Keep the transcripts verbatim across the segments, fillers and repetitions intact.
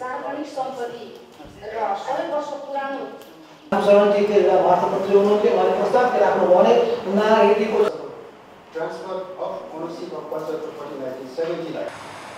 सार्वजनिक सम्पत्ति र सय वर्ष पुरानो रामशरणजीले वार्तापत्र हुनुहुन्थ्यो उहाँले प्रस्ताव राख्नु भने नारायणजीको transfer of ownership of purchase property nineteen seventy लाई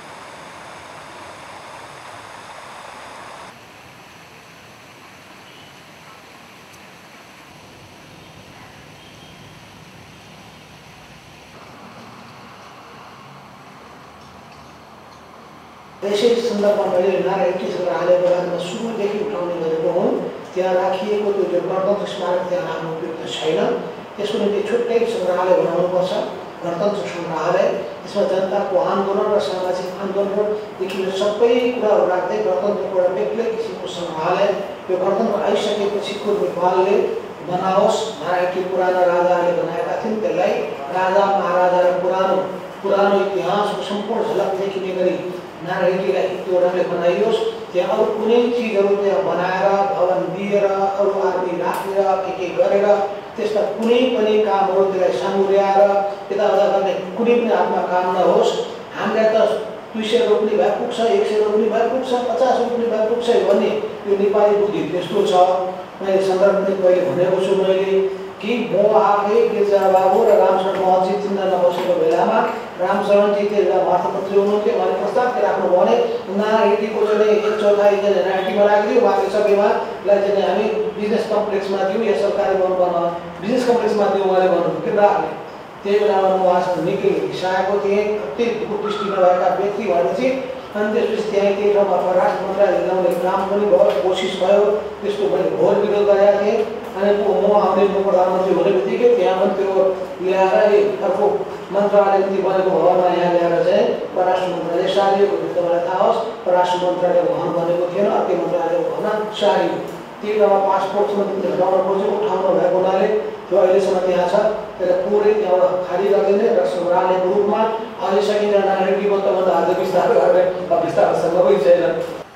यसै सन्दर्भमा मैले नारायणजी सङ्ग्रहालय बगानमा सुरुदेखि उठाउने गरेको हुँ। त्यहाँ राखिएको त्यो जुन गणतन्त्र स्मारक त्यहाँ राख्नु उपयुक्त छैन। त्यसको निम्ति छुट्टै सङ्ग्रहालय बनाउनुपर्छ, गणतन्त्र सङ्ग्रहालय। यसमा जनताको आन्दोलन र सामाजिक आन्दोलनदेखि सबै कुराहरू राख्दै गणतन्त्रको एउटा बेग्लै किसिमको सङ्ग्रहालय यो गणतन्त्र आइसकेपछिको नेपालले बनाओस्। नारायणजी पुराना राजाहरूले बनाएका थिए, त्यसलाई राजा महाराजा र पुरानो पुरानो इतिहासको सम्पूर्ण झलक देखिने गरी नारायणजीलाई त्यो ढङ्गले बनाइयोस्। त्यहाँ अरू कुनै चिजहरू त्यहाँ बनाएर भवन दिएर अरू आदमी राखेर के के गरेर त्यस्ता कुनै पनि कामहरू त्यसलाई सामुर्याएर यताउता गर्ने कुनै पनि हातमा काम नहोस्। हामीलाई त दुई सय रोप्ने भए पुग्छ, एक सय रोप्ने भए पुग्छ, पचास रोप्ने भए पुग्छ भन्ने यो नेपाली बुद्धि त्यस्तो छ। मैले सन्दर्भ पनि पहिले भनेको छु मैले कि म आफै गिर्जाबाबु र रामशरण महर्जी चिन्न नबसेको बेलामा रामशरणजी त्यहाँ वार्तापत्र हुनुहुन्थ्यो उहाँले प्रस्ताव राख्नु भने नारायणजीको चाहिँ एक चौथाइ चाहिँ नाइन्टीमा राखिदियो, बाँकी सबैमालाई चाहिँ हामी बिजनेस कम्प्लेक्समा दिउँ या सरकारी भवन बना बिजनेस कम्प्लेक्समा दिउँ उहाँले भन्नुहुन्थ्यो किन राख्ने। त्यही बेलामा म उहाँसँग निकै रिसाएको थिएँ, कति दृष्टि नभएका व्यक्ति भनेपछि। अनि त्यसपछि त्यहीँ त्यही ठाउँमा परराष्ट्र मन्त्रालय ल्याउने काम पनि भयो, कोसिस भयो, त्यस्तो मैले घोर विरोध गरेका थिएँ। अनि म आउने म प्रधानमन्त्री हुने बित्तिकै त्यहाँ पनि त्यो ल्याएर अर्को मन्त्रालय बनेको भवनमा यहाँ ल्याएर चाहिँ परराष्ट्र मन्त्रालय सारिएको थियो। तपाईँलाई थाहा होस् परराष्ट्र मन्त्रालय भवन बनेको थिएन, अर्कै मन्त्रालयको भवन सारियो। त्यही बेलामा पासपोर्ट सम्बन्धी हटाउन खोजेको ठाउँ नभएको हुनाले त्यो अहिलेसम्म त्यहाँ छ। त्यसलाई पुरै त्यहाँबाट खाली गरिदिने र सङ्ग्रहालयको रूपमा अहिले सकिन्छ। नारायणजीको त्योभन्दा आज विस्तार गर्ने विस्तारसँग पनि छैन।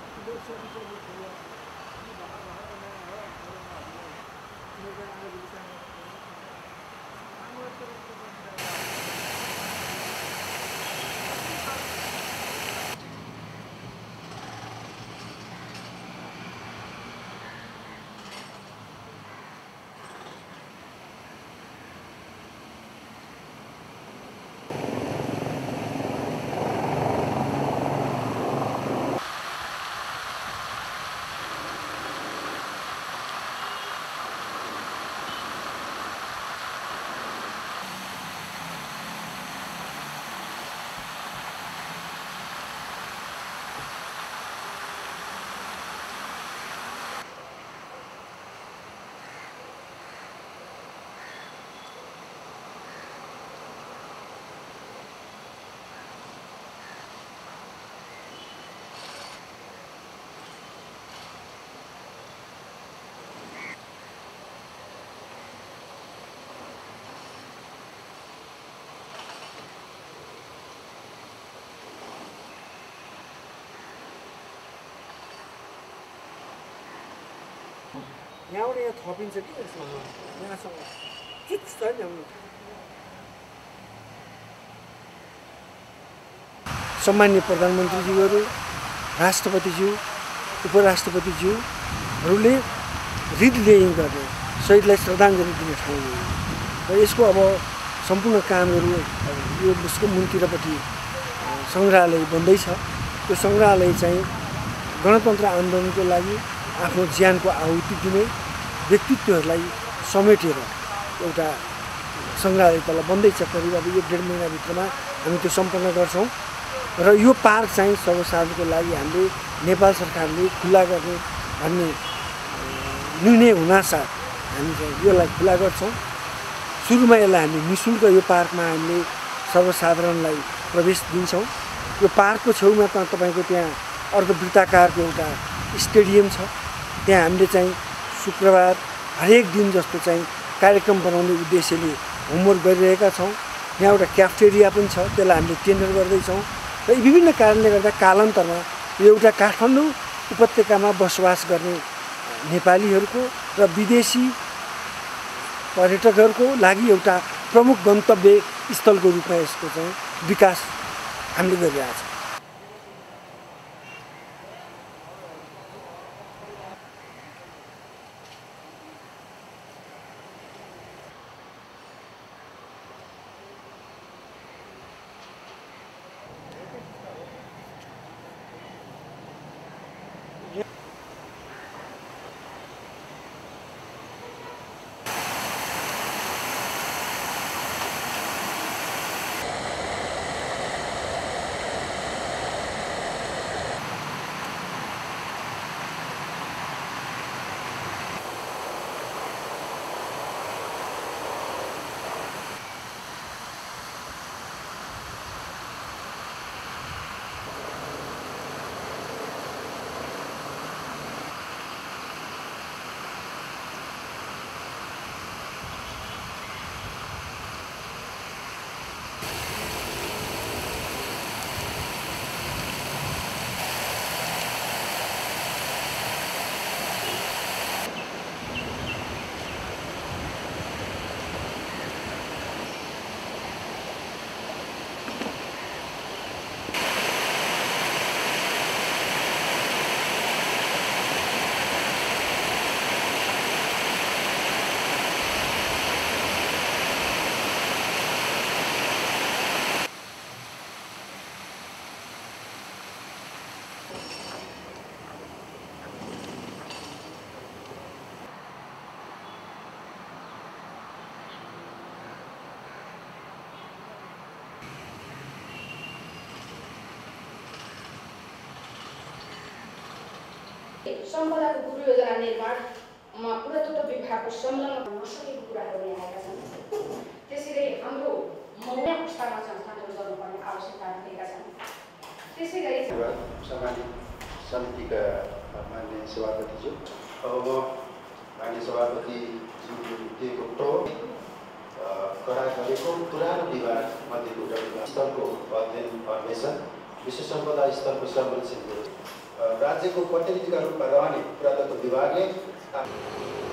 यहाँबाट यहाँ थपिन्छ कि यसमा यहाँसँग ठिक छ नि। सम्माननीय प्रधानमन्त्रीज्यूहरू, राष्ट्रपतिज्यू, उपराष्ट्रपतिज्यूहरूले हृदयलेन गर्ने शहीदलाई श्रद्धाञ्जली दिने ठाउँ हो र यसको अब सम्पूर्ण कामहरू यो उसको मुनतिरपट्टि सङ्ग्रहालय बन्दैछ। त्यो सङ्ग्रहालय चाहिँ गणतन्त्र आन्दोलनको लागि आफ्नो ज्यानको आहुति दिने व्यक्तित्वहरूलाई समेटेर एउटा सङ्ग्रहालय तल बन्दैछ। करिब अब एक डेढ महिनाभित्रमा हामी त्यो सम्पन्न गर्छौँ र यो पार्क चाहिँ सर्वसाधारणको लागि हामीले नेपाल सरकारले खुला गर्ने भन्ने निर्णय हुनासाथ हामी चाहिँ यसलाई खुला गर्छौँ। सुरुमा यसलाई हामी निःशुल्क यो पार्कमा हामीले सर्वसाधारणलाई प्रवेश दिन्छौँ। यो पार्कको छेउमा त तपाईँको त्यहाँ अर्धवृत्ताकारको एउटा स्टेडियम छ। त्यहाँ हामीले चाहिँ शुक्रबार हरेक दिन जस्तो चाहिँ कार्यक्रम बनाउने उद्देश्यले होमवर्क गरिरहेका छौँ। यहाँ एउटा क्याफेटेरिया पनि छ, त्यसलाई हामीले टेन्डर गर्दैछौँ र विभिन्न कारणले गर्दा कालान्तरमा यो एउटा काठमाडौँ उपत्यकामा बसोबास गर्ने नेपालीहरूको र विदेशी पर्यटकहरूको लागि एउटा प्रमुख गन्तव्य स्थलको रूपमा यसको चाहिँ विकास हामीले गरिरहेका छौँ। सम्पदाको गुरु योजना निर्माणमा पुरातत्व विभागको संलग्न नसकेको कुराहरू पनि आएका छन्। त्यसैले हाम्रो मौलिक पुस्तामा संस्थानहरू गर्नुपर्ने आवश्यकता रहेका छन्। त्यसै गरी सामाजिक समितिका मान्य सभापतिज्यू, अब म मान्य सभापतिज्यूले दिएको प्रयोग कडा गरेको पुरानो विभाग मध्येको एउटा विभाग स्थलको अध्ययन अन्वेषण विश्व सम्पदा स्थलको संरक्षण राज्यको प्रतिनिधिका रूपमा रहने पुरातत्व विभागले